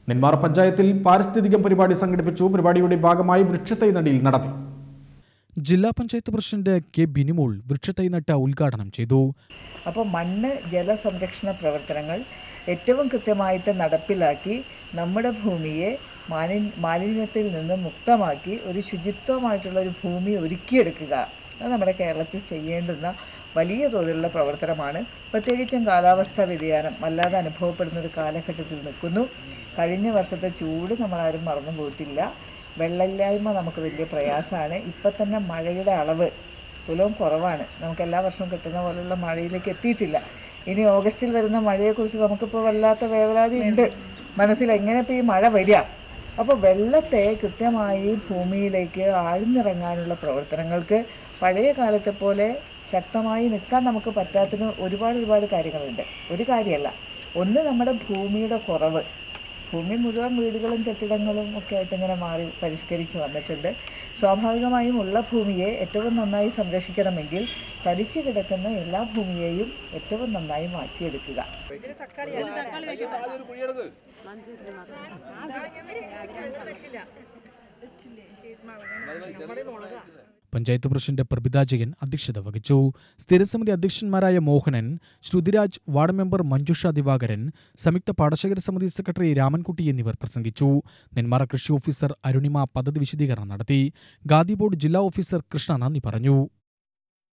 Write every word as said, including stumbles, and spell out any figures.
നെന്മാറ പഞ്ചായത്തിൽ പാരിസ്ഥിതിക പരിപാടി സംഘടിപ്പിച്ചു. പരിപാടിയുടെ ഭാഗമായി വൃക്ഷത്തൈ നടീൽ നടത്തി. ജില്ലാ പഞ്ചായത്ത് പ്രസിഡന്റ് കെ ബിനിമോൾ വൃക്ഷത്തൈ നട്ട ഉദ്ഘാടനം ചെയ്തു. അപ്പോൾ മണ്ണ് ജല സംരക്ഷണ പ്രവർത്തനങ്ങൾ ഏറ്റവും കൃത്യമായിട്ട് നടപ്പിലാക്കി നമ്മുടെ ഭൂമിയെ മാലി മാലിന്യത്തിൽ നിന്ന് മുക്തമാക്കി ഒരു ശുചിത്വമായിട്ടുള്ള ഒരു ഭൂമി ഒരുക്കിയെടുക്കുക. അത് നമ്മുടെ കേരളത്തിൽ ചെയ്യേണ്ടുന്ന വലിയ തോതിലുള്ള പ്രവർത്തനമാണ്. പ്രത്യേകിച്ചും കാലാവസ്ഥാ വ്യതിയാനം വല്ലാതെ അനുഭവപ്പെടുന്ന ഒരു കാലഘട്ടത്തിൽ നിൽക്കുന്നു. കഴിഞ്ഞ വർഷത്തെ ചൂട് നമ്മളാരും മറന്നു പോയിട്ടില്ല. വെള്ളമില്ലായ്മ നമുക്ക് വലിയ പ്രയാസമാണ്. ഇപ്പം തന്നെ മഴയുടെ അളവ് തുലവും കുറവാണ്. നമുക്ക് എല്ലാ വർഷവും കിട്ടുന്ന പോലുള്ള മഴയിലേക്ക് എത്തിയിട്ടില്ല. ഇനി ഓഗസ്റ്റിൽ വരുന്ന മഴയെക്കുറിച്ച് നമുക്കിപ്പോൾ വല്ലാത്ത വേവലാതി ഉണ്ട് മനസ്സിൽ. എങ്ങനെ ഇപ്പോൾ ഈ മഴ വരിക? അപ്പോൾ വെള്ളത്തെ കൃത്യമായി ഭൂമിയിലേക്ക് ആഴ്ന്നിറങ്ങാനുള്ള പ്രവർത്തനങ്ങൾക്ക് പഴയ കാലത്തെ പോലെ ശക്തമായി നിൽക്കാൻ നമുക്ക് പറ്റാത്തതിന് ഒരുപാട് ഒരുപാട് കാര്യങ്ങളുണ്ട്. ഒരു കാര്യമല്ല, ഒന്ന് നമ്മുടെ ഭൂമിയുടെ കുറവ്. ഭൂമി മുഴുവൻ വീടുകളും കെട്ടിടങ്ങളും ഒക്കെ ആയിട്ട് ഇങ്ങനെ മാറി പരിഷ്കരിച്ച് വന്നിട്ടുണ്ട്. സ്വാഭാവികമായും ഉള്ള ഭൂമിയെ ഏറ്റവും നന്നായി സംരക്ഷിക്കണമെങ്കിൽ തരിച്ചു കിടക്കുന്ന എല്ലാ ഭൂമിയെയും ഏറ്റവും നന്നായി മാറ്റിയെടുക്കുക. പഞ്ചായത്ത് പ്രസിഡന്റ് പ്രഭിത ജയൻ അധ്യക്ഷത വഹിച്ചു. സ്ഥിരസമിതി അധ്യക്ഷന്മാരായ മോഹനൻ, ശ്രുതിരാജ്, വാർഡ് മെമ്പർ മഞ്ജുഷ ദിവാകരൻ, സംയുക്ത പാടശേഖര സമിതി സെക്രട്ടറി രാമൻകുട്ടി എന്നിവർ പ്രസംഗിച്ചു. നെന്മാറ കൃഷി ഓഫീസർ അരുണിമ പദ്ധതി വിശദീകരണം നടത്തി. ഖാദി ബോർഡ് ജില്ലാ ഓഫീസർ കൃഷ്ണ നന്ദി പറഞ്ഞു.